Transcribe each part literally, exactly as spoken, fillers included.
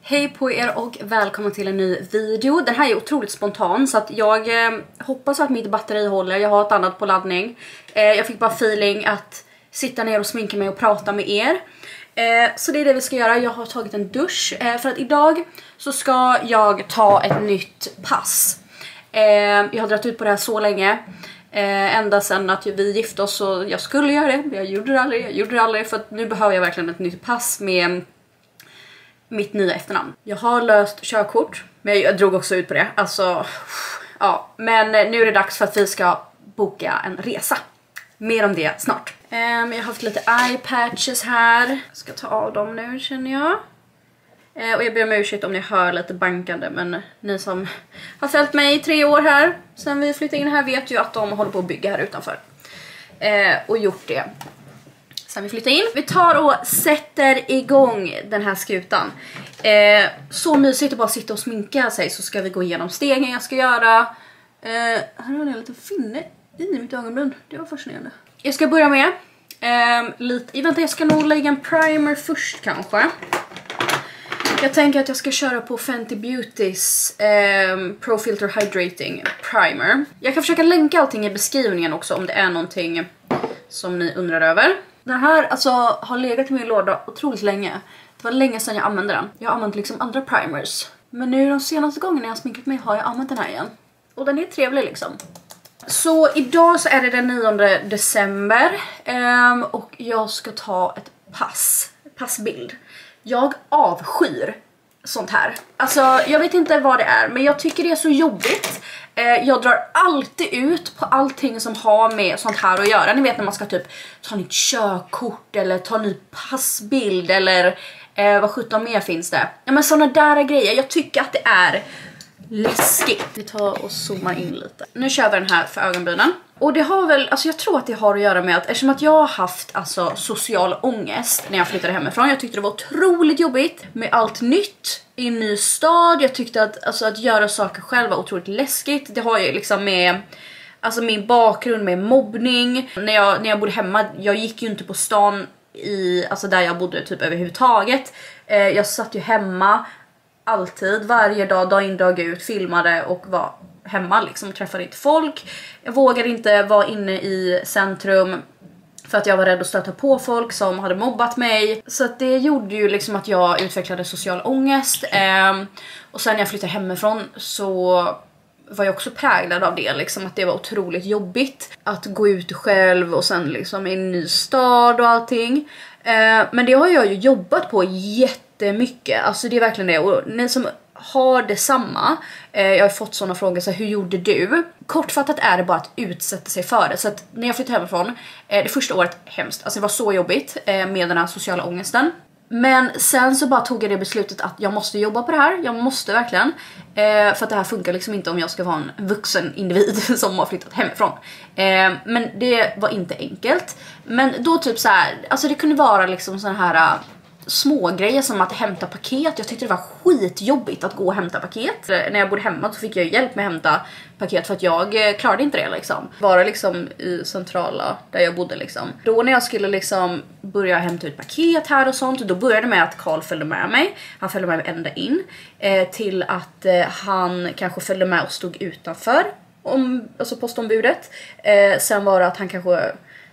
Hej på er och välkommen till en ny video. Den här är otroligt spontan så att jag eh, hoppas att mitt batteri håller. Jag har ett annat på laddning. Eh, jag fick bara feeling att sitta ner och sminka mig och prata med er. Eh, så det är det vi ska göra. Jag har tagit en dusch eh, för att idag så ska jag ta ett nytt pass. Eh, jag har dragit ut på det här så länge. Eh, ända sedan att vi gifte oss, så jag skulle göra det. Men jag gjorde det aldrig, jag gjorde det aldrig för att nu behöver jag verkligen ett nytt pass med mitt nya efternamn. Jag har löst körkort, men jag drog också ut på det. Alltså, ja. Men nu är det dags för att vi ska boka en resa. Mer om det snart. Um, jag har haft lite eye patches här. Jag ska ta av dem nu, känner jag. Uh, och jag ber om ursäkt om ni hör lite bankande, men ni som har följt mig i tre år här sen vi flyttade in här vet ju att de håller på att bygga här utanför. Uh, och gjort det sen vi flyttade in. Vi tar och sätter igång den här skutan. Eh, så mysigt att bara sitta och sminka sig, så ska vi gå igenom stegen jag ska göra. Eh, här har jag en liten finne i mitt ögonbryn. Det var fascinerande. Jag ska börja med eh, lite... Vänta, jag ska nog lägga en primer först kanske. Jag tänker att jag ska köra på Fenty Beautys eh, Pro Filter Hydrating Primer. Jag kan försöka länka allting i beskrivningen också om det är någonting som ni undrar över. Den här alltså har legat i min låda otroligt länge. Det var länge sedan jag använde den. Jag har använt liksom andra primers. Men nu de senaste gångerna jag sminkat mig har jag använt den här igen. Och den är trevlig liksom. Så idag så är det den nionde december. Um, och jag ska ta ett pass. Passbild. Jag avskyr sånt här. Alltså jag vet inte vad det är, men jag tycker det är så jobbigt. Jag drar alltid ut på allting som har med sånt här att göra. Ni vet när man ska typ ta nytt körkort eller ta ny passbild eller eh, vad sjutton mer finns det. Ja, men såna där grejer. Jag tycker att det är läskigt. Vi tar och zoomar in lite. Nu kör vi den här för ögonbrynen. Och det har väl, alltså jag tror att det har att göra med att eftersom att jag har haft alltså social ångest när jag flyttade hemifrån. Jag tyckte det var otroligt jobbigt med allt nytt i en ny stad. Jag tyckte att, alltså, att göra saker själv var otroligt läskigt. Det har ju liksom med alltså min bakgrund med mobbning. När jag, när jag bodde hemma, jag gick ju inte på stan i, alltså där jag bodde typ överhuvudtaget. Eh, jag satt ju hemma alltid, varje dag, dag in dag ut, filmade och var hemma liksom, träffade inte folk. Jag vågade inte vara inne i centrum för att jag var rädd att stöta på folk som hade mobbat mig. Så att det gjorde ju liksom att jag utvecklade social ångest. Eh, och sen när jag flyttade hemifrån så var jag också präglad av det. Liksom, att det var otroligt jobbigt att gå ut själv och sen liksom i en ny stad och allting. Eh, men det har jag ju jobbat på jättemycket. Alltså det är verkligen det. Och ni som har detsamma. Eh, jag har fått sådana frågor, så här, hur gjorde du? Kortfattat är det bara att utsätta sig för det. Så att när jag flyttade hemifrån, eh, det första året hemskt. Alltså det var så jobbigt eh, med den här sociala ångesten. Men sen så bara tog jag det beslutet att jag måste jobba på det här. Jag måste verkligen. Eh, för att det här funkar liksom inte om jag ska vara en vuxen individ som har flyttat hemifrån. Eh, men det var inte enkelt. Men då typ så här, alltså det kunde vara liksom såna här små grejer som att hämta paket. Jag tyckte det var skitjobbigt att gå och hämta paket. När jag bodde hemma så fick jag hjälp med att hämta paket för att jag klarade inte det liksom. Bara liksom i centrala där jag bodde liksom. Då när jag skulle liksom börja hämta ut paket här och sånt, då började det med att Carl följde med mig. Han följde med mig ända in. Eh, till att eh, han kanske följde med och stod utanför om, alltså postombudet. Eh, sen var det att han kanske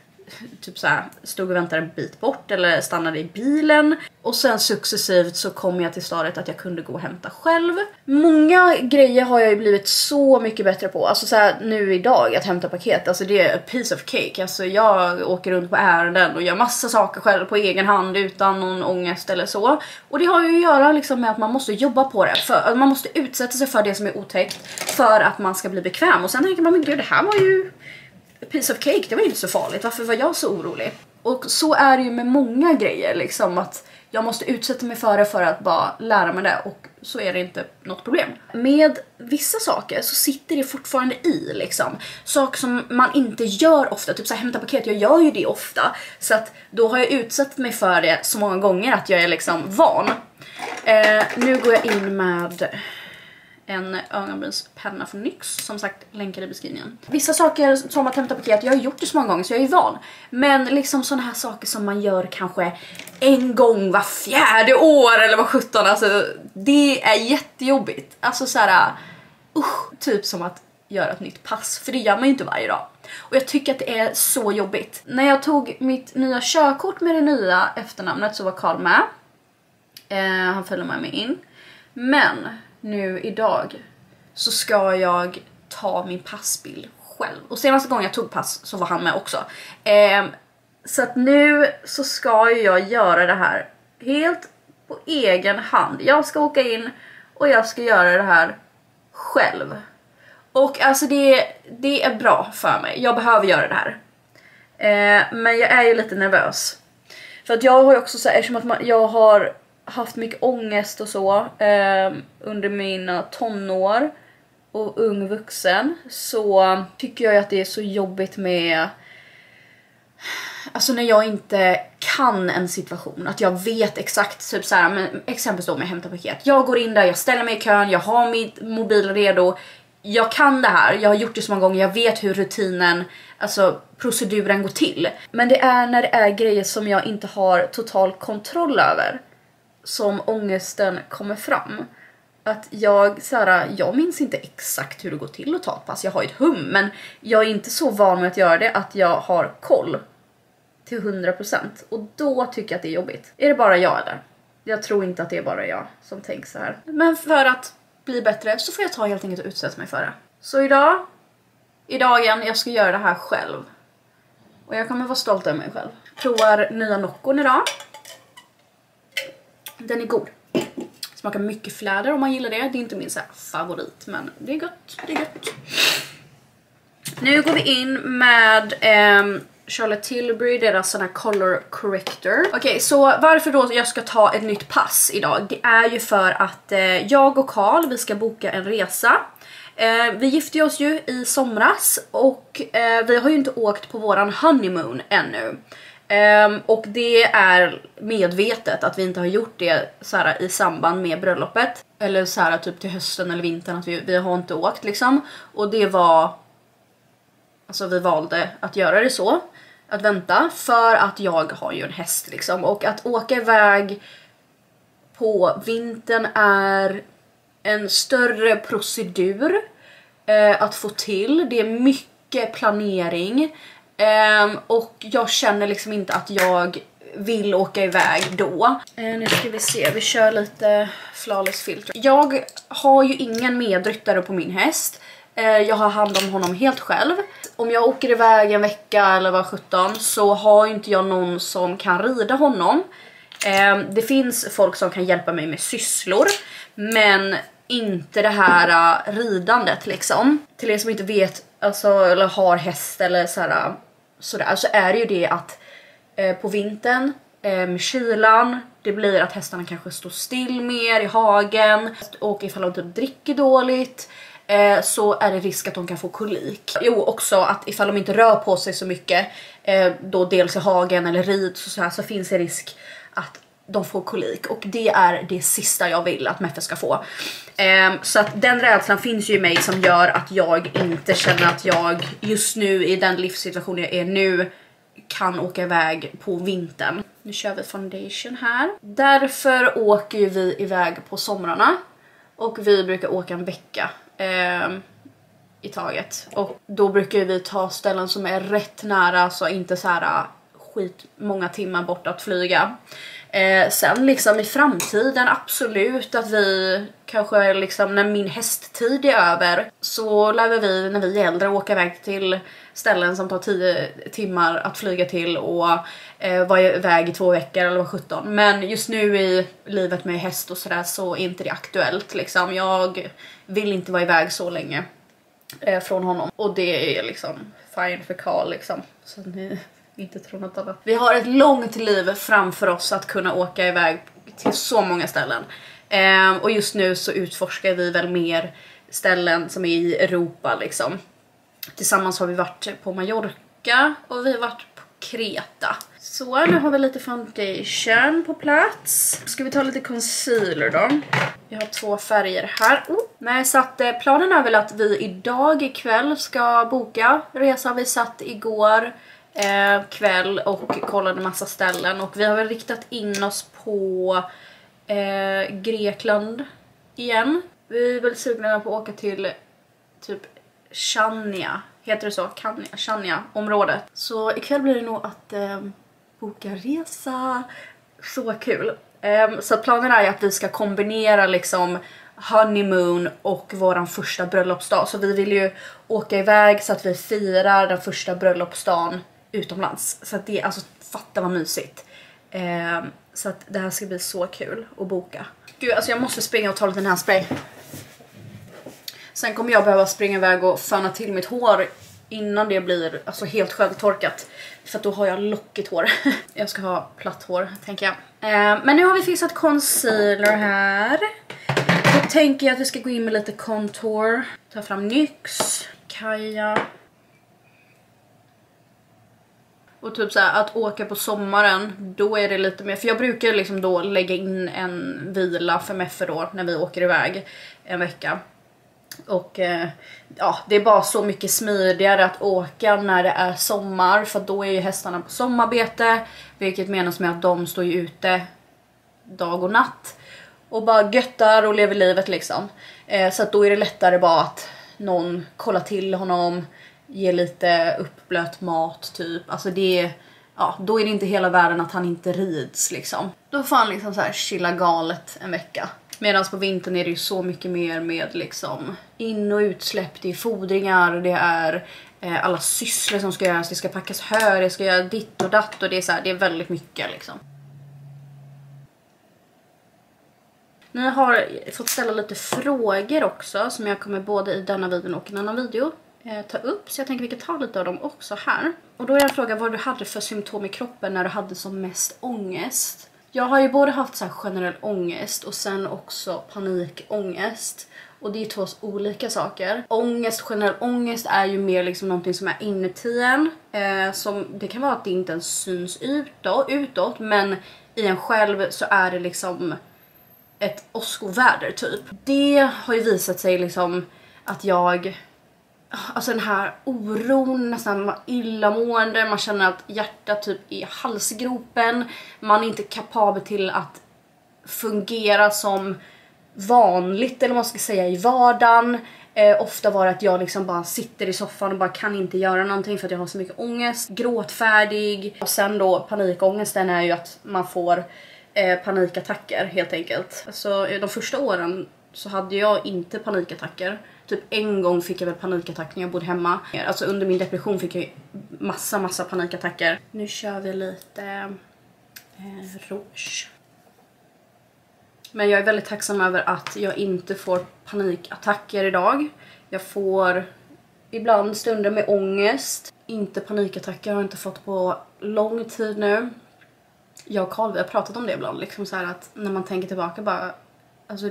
typ så här, stod och väntade en bit bort eller stannade i bilen. Och sen successivt så kom jag till stadiet att jag kunde gå och hämta själv. Många grejer har jag ju blivit så mycket bättre på. Alltså så här, nu idag att hämta paket, alltså det är a piece of cake. Alltså jag åker runt på ärenden och gör massa saker själv på egen hand utan någon ångest eller så. Och det har ju att göra liksom med att man måste jobba på det. För, man måste utsätta sig för det som är otäckt för att man ska bli bekväm. Och sen tänker man, men gud, det här var ju a piece of cake, det var ju inte så farligt. Varför var jag så orolig? Och så är det ju med många grejer liksom, att jag måste utsätta mig för det för att bara lära mig det, och så är det inte något problem. Med vissa saker så sitter det fortfarande i liksom. Saker som man inte gör ofta, typ så här, hämta paket, jag gör ju det ofta. Så att då har jag utsatt mig för det så många gånger att jag är liksom van. Eh, nu går jag in med en ögonbrynspenna från NYX, som sagt länkar i beskrivningen. Vissa saker som att hämta paket, jag har gjort det så många gånger så jag är van. Men liksom såna här saker som man gör kanske en gång var fjärde år eller var sjutton, alltså det är jättejobbigt. Alltså såhär, usch, typ som att göra ett nytt pass, för det gör man ju inte varje dag. Och jag tycker att det är så jobbigt. När jag tog mitt nya körkort med det nya efternamnet så var Karl med. Eh, han följde med mig in. Men nu idag så ska jag ta min passbild själv. Och senaste gången jag tog pass så var han med också. Eh, så att nu så ska ju jag göra det här helt på egen hand. Jag ska åka in och jag ska göra det här själv. Och alltså det, det är bra för mig. Jag behöver göra det här. Eh, men jag är ju lite nervös. För att jag har ju också så här, eftersom att man, jag har haft mycket ångest och så eh, under mina tonår och ung vuxen, så tycker jag att det är så jobbigt med, alltså när jag inte kan en situation, att jag vet exakt, typ så här, men exempelvis då med hämta paket. Jag går in där, jag ställer mig i kön, jag har min mobil redo. Jag kan det här, jag har gjort det så många gånger, jag vet hur rutinen, alltså proceduren går till. Men det är när det är grejer som jag inte har total kontroll över som ångesten kommer fram. Att jag, så här, jag minns inte exakt hur det går till att ta ett pass. Jag har ju ett hum, men jag är inte så van med att göra det att jag har koll till hundra procent. Och då tycker jag att det är jobbigt. Är det bara jag eller? Jag tror inte att det är bara jag som tänker så här. Men för att bli bättre så får jag ta helt enkelt och utsätta mig för det. Så idag, i dagen, jag ska göra det här själv. Och jag kommer vara stolt över mig själv. Provar nya Noccon idag. Den är god. Smakar mycket fläder om man gillar det. Det är inte min så här favorit, men det är gott. Det är gott. Nu går vi in med eh, Charlotte Tilbury, deras sån här color corrector. Okej, okay, så varför då jag ska ta ett nytt pass idag? Det är ju för att eh, jag och Karl, vi ska boka en resa. Eh, vi gifte oss ju i somras och eh, vi har ju inte åkt på våran honeymoon ännu. Um, och det är medvetet att vi inte har gjort det så här, i samband med bröllopet. Eller så här, typ till hösten eller vintern, att vi, vi har inte åkt liksom. Och det var, alltså vi valde att göra det så, att vänta, för att jag har ju en häst liksom. Och att åka iväg på vintern är en större procedur eh, att få till. Det är mycket planering. Um, och jag känner liksom inte att jag vill åka iväg då. Uh, nu ska vi se, vi kör lite flawless filter. Jag har ju ingen medryttare på min häst. Uh, jag har hand om honom helt själv. Om jag åker iväg en vecka eller var sjutton så har inte jag någon som kan rida honom. Uh, det finns folk som kan hjälpa mig med sysslor, men inte det här uh, ridandet liksom. Till er som inte vet, alltså, eller har häst eller sådär, sådär, så är det ju det att eh, på vintern eh, med kylan, det blir att hästarna kanske står still mer i hagen, och ifall de typ dricker dåligt eh, så är det risk att de kan få kolik. Jo, också att ifall de inte rör på sig så mycket eh, då dels i hagen eller rid så, så, här, så finns det risk att de får kolik, och det är det sista jag vill att Meffe ska få. Um, så att den rädslan finns ju i mig som gör att jag inte känner att jag just nu i den livssituationen jag är nu kan åka iväg på vintern. Nu kör vi foundation här. Därför åker ju vi iväg på somrarna, och vi brukar åka en vecka um, i taget. Och då brukar vi ta ställen som är rätt nära, så inte så här skit många timmar bort att flyga. Eh, sen liksom i framtiden absolut att vi kanske liksom när min hästtid är över så lär vi när vi är äldre åka iväg till ställen som tar tio timmar att flyga till och eh, vara iväg i två veckor eller vad sjutton. Men just nu i livet med häst och sådär så är inte det aktuellt liksom. Jag vill inte vara iväg så länge eh, från honom, och det är liksom fine för Karl liksom. Så ni inte tror något annat. Vi har ett långt liv framför oss att kunna åka iväg till så många ställen. Eh, och just nu så utforskar vi väl mer ställen som är i Europa liksom. Tillsammans har vi varit på Mallorca och vi har varit på Kreta. Så, nu har vi lite foundation på plats. Ska vi ta lite concealer då? Jag har två färger här. Oh. Nej, så att eh, planen är väl att vi idag ikväll ska boka resa. Vi satt igår eh, kväll och kollade massa ställen. Och vi har väl riktat in oss på eh, Grekland igen. Vi är väl sugna på att åka till typ Chania. Heter det så? Chania, Chania området. Så ikväll blir det nog att eh, boka resa. Så kul. Um, så planen är att vi ska kombinera liksom honeymoon och våran första bröllopsdag. Så vi vill ju åka iväg så att vi firar den första bröllopsdagen utomlands. Så att det, alltså fatta vad mysigt. Um, så att det här ska bli så kul att boka. Gud, alltså jag måste springa och ta lite handspray. Sen kommer jag behöva springa iväg och föna till mitt hår innan det blir alltså helt självtorkat. För att då har jag lockigt hår. Jag ska ha platt hår, tänker jag. Eh, men nu har vi fixat concealer här. Då tänker jag att vi ska gå in med lite contour. Ta fram NYX, Kaja. Och typ så här, att åka på sommaren, då är det lite mer. För jag brukar liksom då lägga in en vila för Meffe då när vi åker iväg en vecka. Och eh, ja, det är bara så mycket smidigare att åka när det är sommar. För då är ju hästarna på sommarbete. Vilket menas med att de står ju ute dag och natt. Och bara göttar och lever livet liksom. eh, Så att då är det lättare bara att någon kollar till honom. Ger lite uppblöt mat typ. Alltså det är, ja, då är det inte hela världen att han inte rids liksom. Då får han liksom så här chilla galet en vecka. Medan på vintern är det ju så mycket mer med liksom in- och utsläpp, det är fodringar, det är eh, alla sysslor som ska göras, det ska packas hö, det ska göra ditt och datt och det är så här, det är väldigt mycket liksom. Ni har fått ställa lite frågor också som jag kommer både i denna videon och en annan video eh, ta upp, så jag tänker vi kan ta lite av dem också här. Och då är en fråga vad du hade för symptom i kroppen när du hade som mest ångest. Jag har ju både haft så här generell ångest och sen också panikångest. Och det är två olika saker. Ångest, generell ångest är ju mer liksom någonting som är inuti en. Eh, som, det kan vara att det inte ens syns utåt, utåt. Men i en själv så är det liksom ett åskoväder typ. Det har ju visat sig liksom att jag... Alltså den här oron, nästan illamående, man känner att hjärtat typ är i halsgropen. Man är inte kapabel till att fungera som vanligt, eller vad man ska säga, i vardagen. Eh, ofta var det att jag liksom bara sitter i soffan och bara kan inte göra någonting för att jag har så mycket ångest. Gråtfärdig. Och sen då panikångesten är ju att man får eh, panikattacker helt enkelt. Alltså de första åren så hade jag inte panikattacker. Typ en gång fick jag väl panikattack när jag bodde hemma. Alltså under min depression fick jag massa massa panikattacker. Nu kör vi lite eh, rouge. Men jag är väldigt tacksam över att jag inte får panikattacker idag. Jag får ibland stunder med ångest. Inte panikattacker, har jag inte fått på lång tid nu. Jag och Carl, vi har pratat om det ibland. Liksom så här att när man tänker tillbaka bara... Alltså,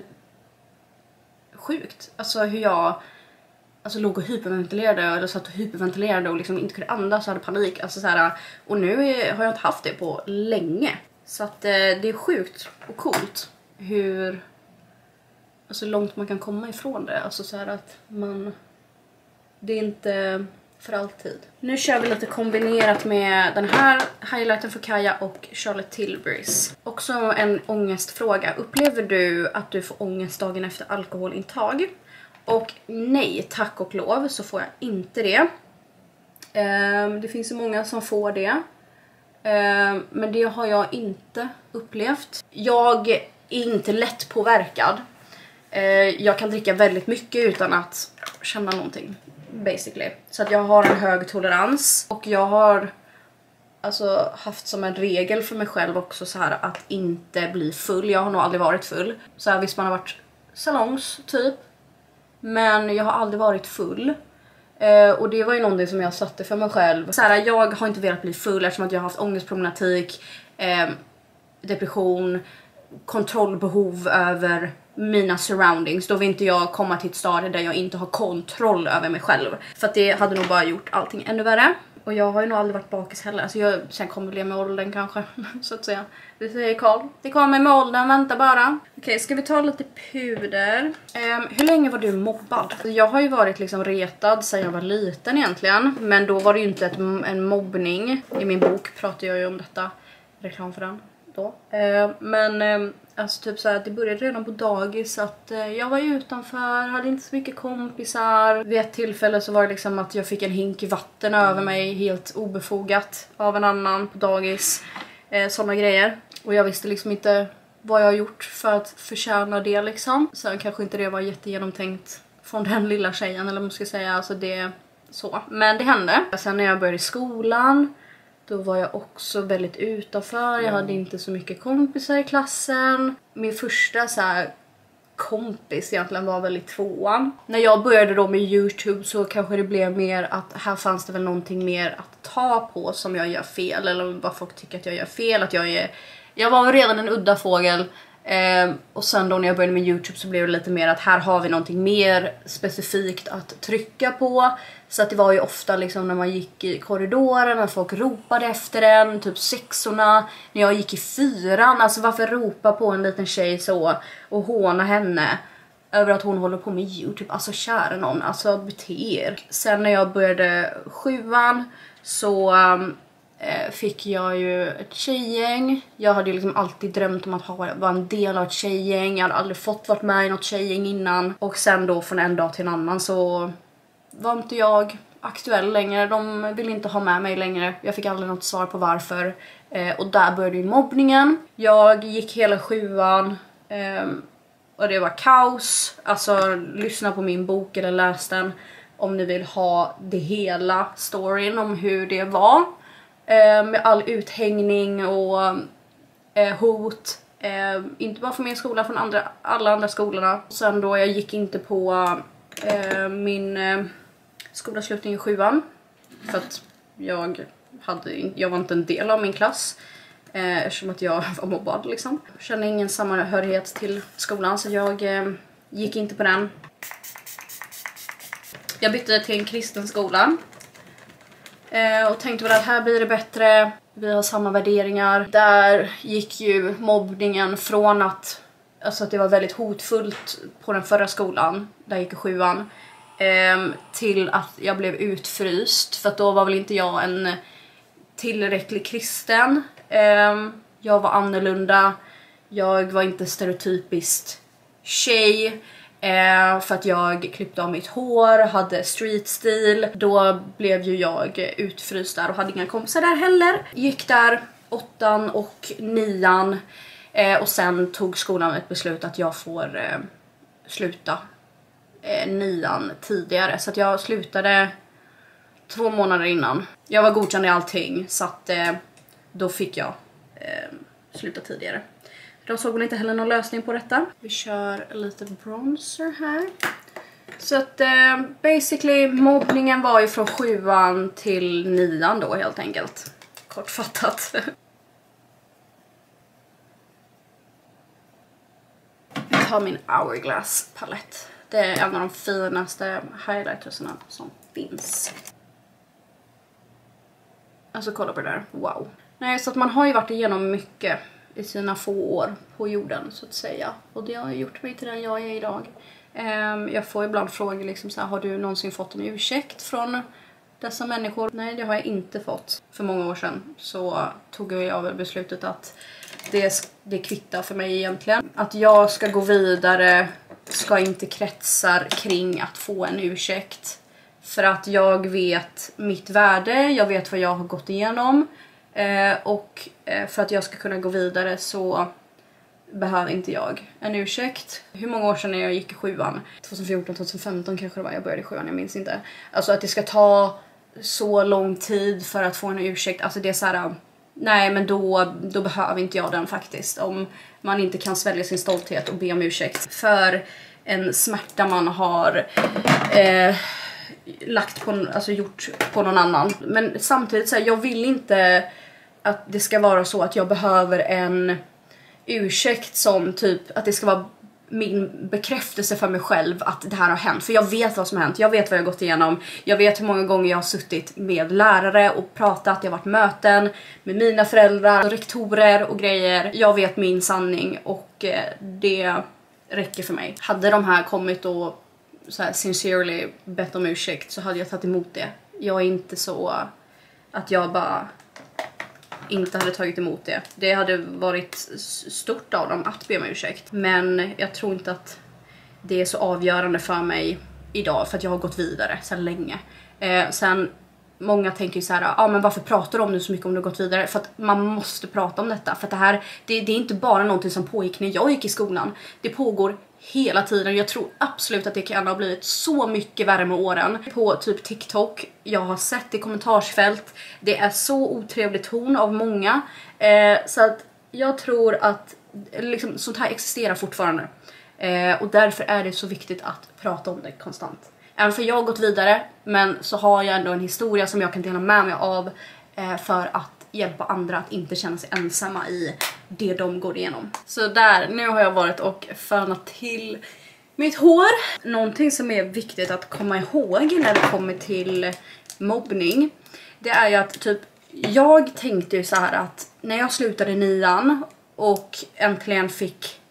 sjukt. Alltså hur jag alltså, låg och hyperventilerade eller satt och hyperventilerade och liksom inte kunde andas och hade panik. Alltså, så här, och nu är, har jag inte haft det på länge. Så att eh, det är sjukt och coolt hur alltså, långt man kan komma ifrån det. Alltså så här att man... Det är inte för alltid. Nu kör vi lite kombinerat med den här highlighten för Kaja och Charlotte Tilburys. Också en ångestfråga. Upplever du att du får ångest dagen efter alkoholintag? Och nej, tack och lov så får jag inte det. Um, det finns ju många som får det. Um, men det har jag inte upplevt. Jag är inte lätt påverkad. Uh, jag kan dricka väldigt mycket utan att känna någonting. Basically. Så att jag har en hög tolerans. Och jag har alltså haft som en regel för mig själv också så här att inte bli full. Jag har nog aldrig varit full. Så här, visst man har varit salongs typ. Men jag har aldrig varit full. Eh, och det var ju någonting som jag satte för mig själv. Så här, jag har inte velat bli full eftersom att jag har haft ångestproblematik, eh, depression, kontrollbehov över mina surroundings. Då vill inte jag komma till ett stadie där jag inte har kontroll över mig själv. För att det hade nog bara gjort allting ännu värre. Och jag har ju nog aldrig varit bakis heller. Alltså jag, sen kommer det med åldern kanske, så att säga. Det säger Carl. Det kommer med åldern, vänta bara. Okej, okay, ska vi ta lite puder? Um, hur länge var du mobbad? Jag har ju varit liksom retad sedan jag var liten egentligen. Men då var det ju inte ett, en mobbning. I min bok pratar jag ju om detta. Reklam för den då. Uh, men um, alltså typ så här, det började redan på dagis att uh, jag var utanför, hade inte så mycket kompisar. Vid ett tillfälle så var det liksom att jag fick en hink vatten över mig helt obefogat av en annan på dagis. Uh, sådana grejer. Och jag visste liksom inte vad jag har gjort för att förtjäna det liksom. Sen kanske inte det var jättegenomtänkt från den lilla tjejen, eller vad man ska säga. Alltså det så. Men det hände. Sen när jag började i skolan, då var jag också väldigt utanför. Jag hade inte så mycket kompisar i klassen. Min första så här kompis egentligen var väl i tvåan. När jag började då med YouTube så kanske det blev mer att här fanns det väl någonting mer att ta på som jag gör fel. Eller vad folk tycker att jag gör fel. Att jag är... Jag var redan en udda fågel. Eh, och sen då när jag började med YouTube så blev det lite mer att här har vi någonting mer specifikt att trycka på. Så att det var ju ofta liksom när man gick i korridoren, när folk ropade efter en, typ sexorna, när jag gick i fyran. Alltså varför ropa på en liten tjej så och håna henne över att hon håller på med YouTube? Alltså kära någon, alltså bete er. Sen när jag började sjuan så... Um, fick jag ju ett tjejgäng. Jag hade ju liksom alltid drömt om att ha, vara en del av ett tjejgäng. Jag hade aldrig fått varit med i något tjejgäng innan. Och sen då från en dag till en annan så var inte jag aktuell längre. De ville inte ha med mig längre. Jag fick aldrig något svar på varför. Eh, och där började ju mobbningen. Jag gick hela sjuan. Eh, och det var kaos. Alltså lyssna på min bok eller läs den om ni vill ha det hela storyn om hur det var. Med all uthängning och eh, hot. Eh, inte bara från min skola, från andra, alla andra skolorna. Sen då jag gick inte på eh, min eh, skolavslutning i sjuan. För att jag, hade, jag var inte en del av min klass. Eh, eftersom att jag var mobbad liksom. Jag kände ingen samhörighet till skolan så jag eh, gick inte på den. Jag bytte till en kristen skola. Och tänkte väl att här blir det bättre. Vi har samma värderingar. Där gick ju mobbningen från att, alltså att det var väldigt hotfullt på den förra skolan. Där gick i sjuan. Till att jag blev utfryst. För att då var väl inte jag en tillräcklig kristen. Jag var annorlunda. Jag var inte stereotypiskt tjej. Eh, för att jag klippte av mitt hår, hade streetstil. Då blev ju jag utfryst där och hade inga kompisar där heller. Gick där åttan och nian. Eh, och sen tog skolan ett beslut att jag får eh, sluta eh, nian tidigare. Så att jag slutade två månader innan. Jag var godkänd i allting så att eh, då fick jag eh, sluta tidigare. De såg väl inte heller någon lösning på detta. Vi kör lite bronzer här. Så att eh, basically mobbningen var ju från sjuan till nian då helt enkelt. Kortfattat. Jag tar min Hourglass palett. Det är en av de finaste highlightersarna som finns. Alltså kolla på det där. Wow. Nej, så att man har ju varit igenom mycket i sina få år på jorden så att säga. Och det har gjort mig till den jag är idag. Um, jag får ibland frågor liksom så här, har du någonsin fått en ursäkt från dessa människor? Nej, det har jag inte fått. För många år sedan så tog jag väl beslutet att det, det kvittar för mig egentligen. Att jag ska gå vidare ska inte kretsar kring att få en ursäkt. För att jag vet mitt värde, jag vet vad jag har gått igenom. Eh, och eh, för att jag ska kunna gå vidare så behöver inte jag en ursäkt. Hur många år sedan jag gick i sjuan? tjugohundrafjorton tjugohundrafemton kanske det var jag började i sjuan, jag minns inte. Alltså att det ska ta så lång tid för att få en ursäkt. Alltså det är så här, nej men då, då behöver inte jag den faktiskt. Om man inte kan svälja sin stolthet och be om ursäkt för en smärta man har eh, lagt på, alltså gjort på någon annan. Men samtidigt så här, jag vill inte att det ska vara så att jag behöver en ursäkt som typ att det ska vara min bekräftelse för mig själv att det här har hänt. För jag vet vad som har hänt, jag vet vad jag har gått igenom. Jag vet hur många gånger jag har suttit med lärare och pratat. Jag har varit möten med mina föräldrar, rektorer och grejer. Jag vet min sanning och det räcker för mig. Hade de här kommit och så här sincerely bett om ursäkt så hade jag tagit emot det. Jag är inte så att jag bara inte hade tagit emot det. Det hade varit stort av dem att be om ursäkt. Men jag tror inte att det är så avgörande för mig idag. För att jag har gått vidare så länge. Eh, sen, många tänker ju så här, ja ah, men varför pratar du om det så mycket om du har gått vidare? För att man måste prata om detta. För att det här, det, det är inte bara någonting som pågick när jag gick i skolan. Det pågår hela tiden. Jag tror absolut att det kan ha blivit så mycket värre med åren. På typ TikTok, jag har sett i kommentarsfält. Det är så otrevlig ton av många. Eh, så att jag tror att liksom, sånt här existerar fortfarande. Eh, och därför är det så viktigt att prata om det konstant. Även för jag har gått vidare, men så har jag ändå en historia som jag kan dela med mig av eh, för att hjälpa andra att inte känna sig ensamma i det de går igenom. Så där, nu har jag varit och fönat till mitt hår. Någonting som är viktigt att komma ihåg när det kommer till mobbning, det är ju att typ, jag tänkte ju så här att när jag slutade nian och äntligen fick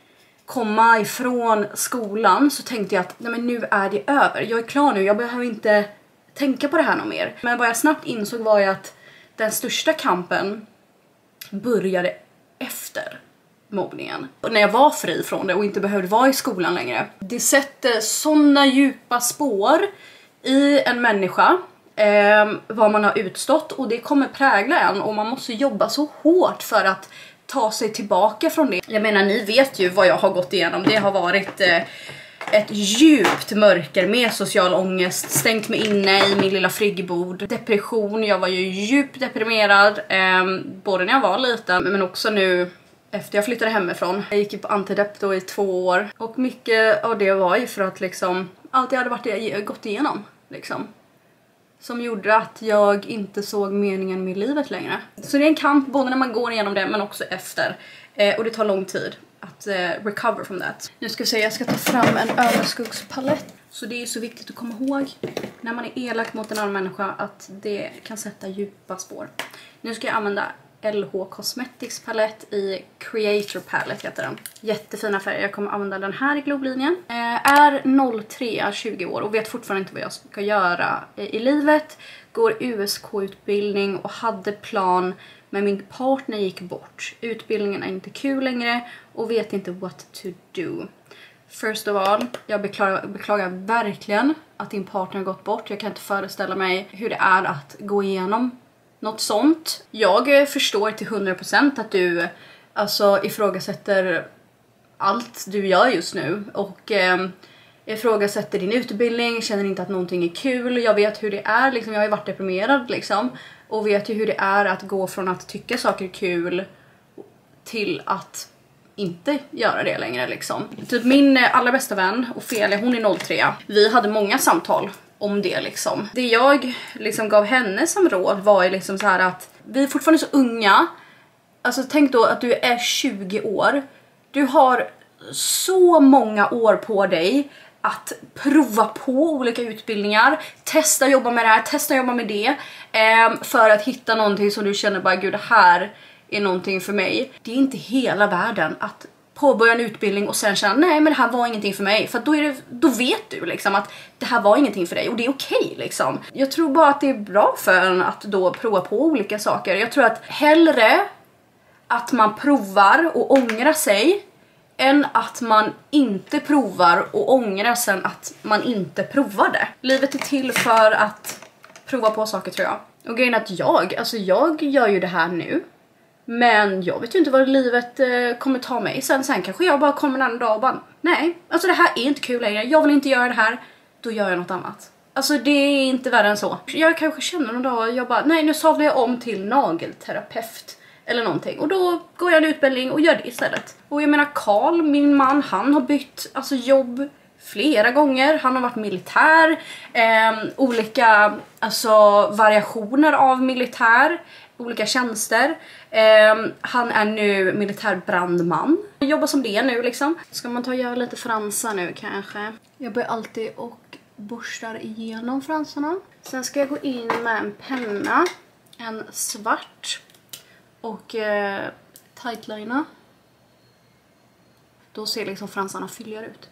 komma ifrån skolan så tänkte jag att nej men nu är det över. Jag är klar nu, jag behöver inte tänka på det här något mer. Men vad jag snabbt insåg var ju att den största kampen började efter mobbningen. Och när jag var fri från det och inte behövde vara i skolan längre. Det sätter sådana djupa spår i en människa. Eh, vad man har utstått. Och det kommer prägla en. Och man måste jobba så hårt för att ta sig tillbaka från det. Jag menar, ni vet ju vad jag har gått igenom. Det har varit eh, ett djupt mörker med social ångest. Stängt mig inne i min lilla friggebod. Depression, jag var ju djupt deprimerad. Eh, både när jag var liten men också nu efter jag flyttade hemifrån. Jag gick ju på antidepp då i två år. Och mycket av det var ju för att liksom allt jag hade varit jag gått igenom. Liksom. Som gjorde att jag inte såg meningen med livet längre. Så det är en kamp både när man går igenom det men också efter. Eh, och det tar lång tid att eh, recover from that. Nu ska vi se, jag ska ta fram en överskoggspalett. Så det är så viktigt att komma ihåg när man är elak mot en annan människa att det kan sätta djupa spår. Nu ska jag använda L H Cosmetics palett i Creator Palette heter den. Jättefina färger. Jag kommer använda den här i globlinjen. Eh, är noll tre, tjugo år och vet fortfarande inte vad jag ska göra i, i livet. Går U S K-utbildning och hade plan men min partner gick bort. Utbildningen är inte kul längre och vet inte what to do. First of all, jag beklagar, beklagar verkligen att din partner har gått bort. Jag kan inte föreställa mig hur det är att gå igenom något sånt. Jag förstår till hundra procent att du alltså ifrågasätter allt du gör just nu. Och eh, ifrågasätter din utbildning, känner inte att någonting är kul. Jag vet hur det är, liksom, jag har ju varit deprimerad liksom. Och vet ju hur det är att gå från att tycka saker är kul till att inte göra det längre liksom. Typ min allra bästa vän, Ofelia, hon är noll tre. Vi hade många samtal om det liksom. Det jag liksom gav henne som råd var ju liksom så här att vi är fortfarande så unga. Alltså tänk då att du är tjugo år. Du har så många år på dig att prova på olika utbildningar. Testa jobba med det här, testa jobba med det. Eh, för att hitta någonting som du känner bara gud det här är någonting för mig. Det är inte hela världen att påbörja en utbildning och sen känna nej men det här var ingenting för mig. För då, är det, då vet du liksom att det här var ingenting för dig och det är okej liksom. Jag tror bara att det är bra för en att då prova på olika saker. Jag tror att hellre att man provar och ångrar sig än att man inte provar och ångrar sen att man inte provade. Livet är till för att prova på saker tror jag. Och grejen är att jag, alltså jag gör ju det här nu. Men jag vet ju inte vad livet eh, kommer ta mig. Sen, sen kanske jag bara kommer en annan dag och bara nej, alltså det här är inte kul längre. Jag vill inte göra det här, då gör jag något annat. Alltså det är inte värre än så. Jag kanske känner någon dag, jag bara nej nu savlar jag om till nagelterapeut eller någonting. Och då går jag en utbildning och gör det istället. Och jag menar Karl, min man, han har bytt alltså jobb flera gånger. Han har varit militär, eh, olika alltså variationer av militär. olika tjänster. Eh, han är nu militärbrandman. Jag jobbar som det nu liksom. Ska man ta och göra lite fransar nu kanske? Jag börjar alltid och borstar igenom fransarna. Sen ska jag gå in med en penna. En svart. Och eh, tightliner. Då ser liksom fransarna fylligare ut.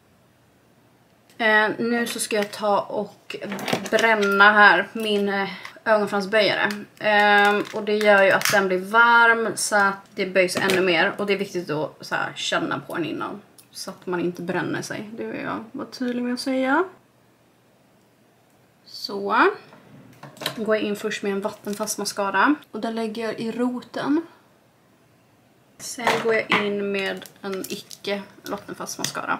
Eh, nu så ska jag ta och bränna här min eh, ögonfransböjare. Eh, och det gör ju att den blir varm så att det böjs ännu mer. Och det är viktigt att så här, känna på den innan. Så att man inte bränner sig. Det vill jag vara tydlig med att säga. Så. Går jag in först med en vattenfast mascara. Och där lägger jag i roten. Sen går jag in med en icke vattenfast mascara.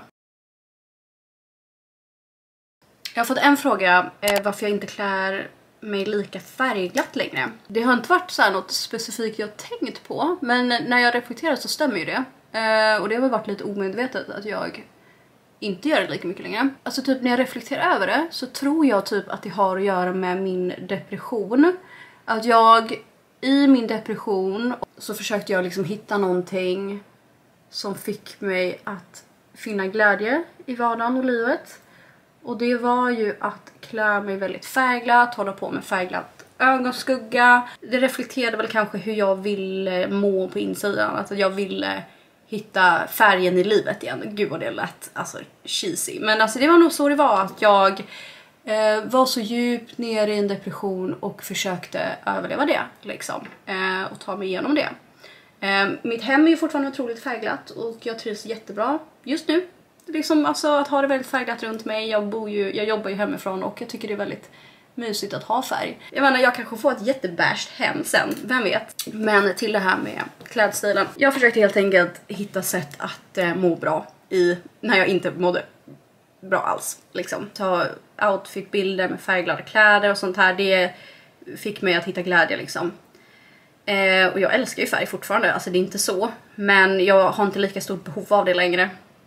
Jag har fått en fråga eh, varför jag inte klär mig lika färgglatt längre. Det har inte varit så här något specifikt jag tänkt på. Men när jag reflekterar så stämmer ju det. Eh, och det har väl varit lite omedvetet att jag inte gör det lika mycket längre. Alltså typ när jag reflekterar över det så tror jag typ att det har att göra med min depression. Att jag i min depression så försökte jag liksom hitta någonting som fick mig att finna glädje i vardagen och livet. Och det var ju att klä mig väldigt färgglatt, hålla på med färgglatt ögonskugga. Det reflekterade väl kanske hur jag ville må på insidan. Att jag ville hitta färgen i livet igen. Gud vad det lät alltså cheesy. Men alltså det var nog så det var att jag eh, var så djupt ner i en depression och försökte överleva det liksom. Eh, och ta mig igenom det. Eh, mitt hem är ju fortfarande otroligt färgglatt och jag trivs jättebra just nu. Liksom alltså att ha det väldigt färgglatt runt mig. Jag bor ju, jag jobbar ju hemifrån och jag tycker det är väldigt mysigt att ha färg. Jag menar, jag kanske får ett jättebärst hem sen, vem vet. Men till det här med klädstilen. Jag försökte helt enkelt hitta sätt att eh, må bra i när jag inte mådde bra alls. Liksom. Ta outfitbilder med färgglada kläder och sånt här. Det fick mig att hitta glädje liksom. Eh, och jag älskar ju färg fortfarande, alltså det är inte så. Men jag har inte lika stort behov av det längre.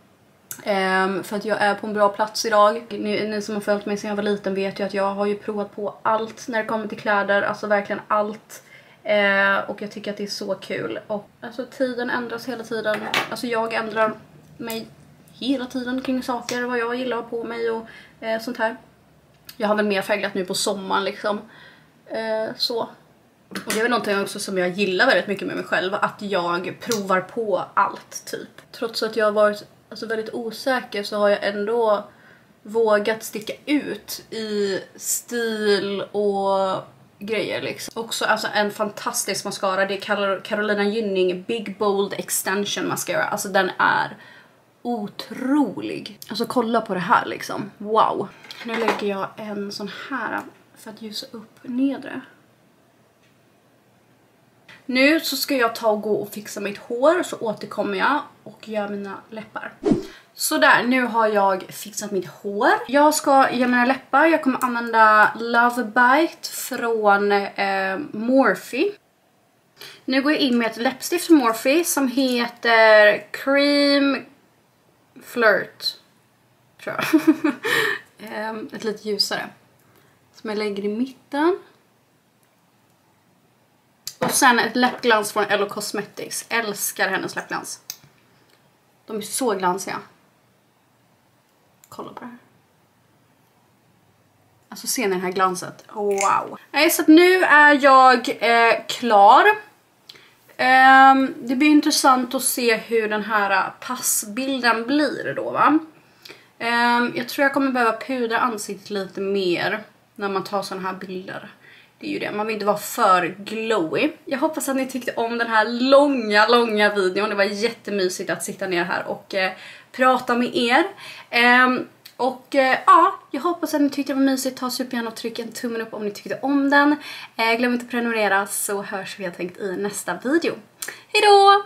Um, för att jag är på en bra plats idag. Ni, ni som har följt mig sedan jag var liten vet ju att jag har ju provat på allt när det kommer till kläder. Alltså verkligen allt. Uh, och jag tycker att det är så kul. Och alltså tiden ändras hela tiden. Alltså jag ändrar mig hela tiden kring saker. Vad jag gillar att ha på mig och uh, sånt här. Jag har väl mer färgglatt nu på sommaren liksom. Uh, så. Och det är väl någonting också som jag gillar väldigt mycket med mig själv. Att jag provar på allt typ. Trots att jag har varit alltså väldigt osäker så har jag ändå vågat sticka ut i stil och grejer liksom. Också alltså en fantastisk mascara, det är Carolina Gynning Big Bold Extension Mascara. Alltså den är otrolig. Alltså kolla på det här liksom. Wow. Nu lägger jag en sån här för att ljusa upp nedre. Nu så ska jag ta och gå och fixa mitt hår så återkommer jag och gör mina läppar. Så där, nu har jag fixat mitt hår. Jag ska göra mina läppar. Jag kommer använda Love Bite från eh, Morphe. Nu går jag in med ett läppstift från Morphe som heter Cream Flirt. Tror jag. eh, ett lite ljusare. Som jag lägger i mitten. Och sen ett läppglans från Ello Cosmetics. Älskar hennes läppglans. De är så glansiga. Kolla på det här. Alltså ser ni det här glanset? Wow. Nej, så att nu är jag eh, klar. Um, det blir intressant att se hur den här passbilden blir då va. Um, jag tror jag kommer behöva pudra ansiktet lite mer när man tar såna här bilder. Det är ju det, man vill inte vara för glowy. Jag hoppas att ni tyckte om den här långa, långa videon. Det var jättemysigt att sitta ner här och eh, prata med er. Um, och eh, ja, jag hoppas att ni tyckte det var mysigt. Ta supergärna och tryck en tummen upp om ni tyckte om den. Eh, glöm inte att prenumerera så hörs vi helt enkelt i nästa video. Hejdå!